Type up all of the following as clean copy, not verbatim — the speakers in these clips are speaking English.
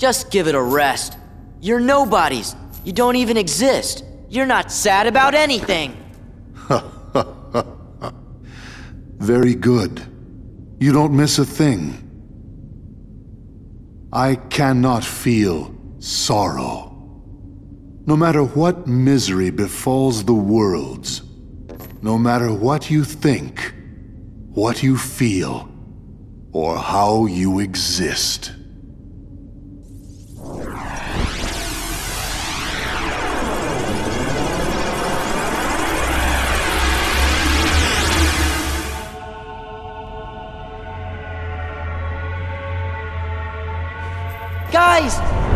Just give it a rest. You're nobodies. You don't even exist. You're not sad about anything. Very good. You don't miss a thing. I cannot feel sorrow. No matter what misery befalls the worlds, no matter what you think, what you feel, or how you exist. Guys!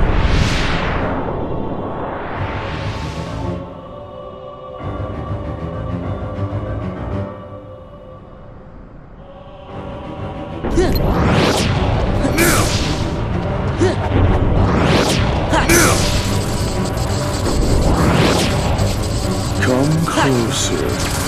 Come closer.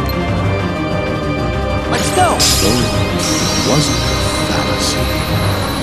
Wasn't a fallacy.